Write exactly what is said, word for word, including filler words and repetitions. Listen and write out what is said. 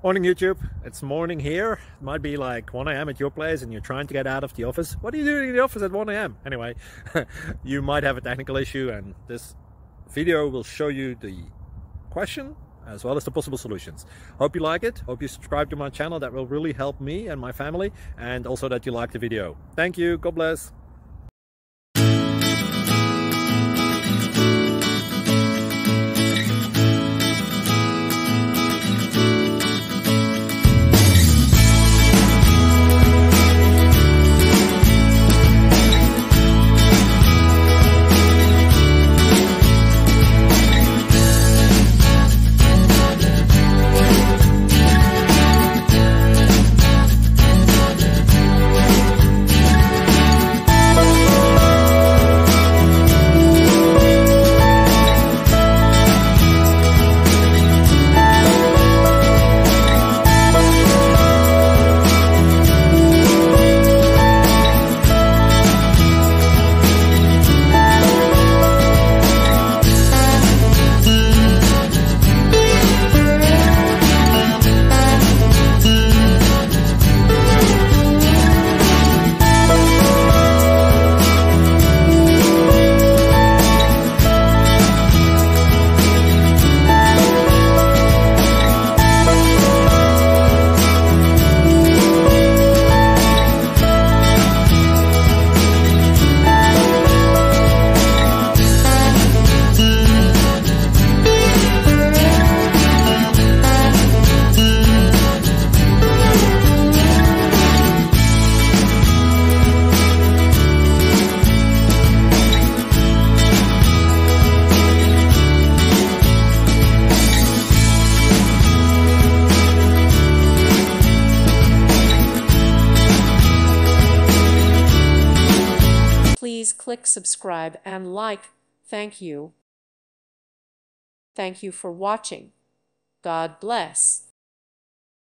Morning YouTube, it's morning here. It might be like one A M at your place and you're trying to get out of the office. What are you doing in the office at one A M? Anyway, you might have a technical issue and this video will show you the question as well as the possible solutions. Hope you like it, hope you subscribe to my channel. That will really help me and my family, and also that you like the video. Thank you, God bless. Please click subscribe and like. Thank you. Thank you for watching. God bless.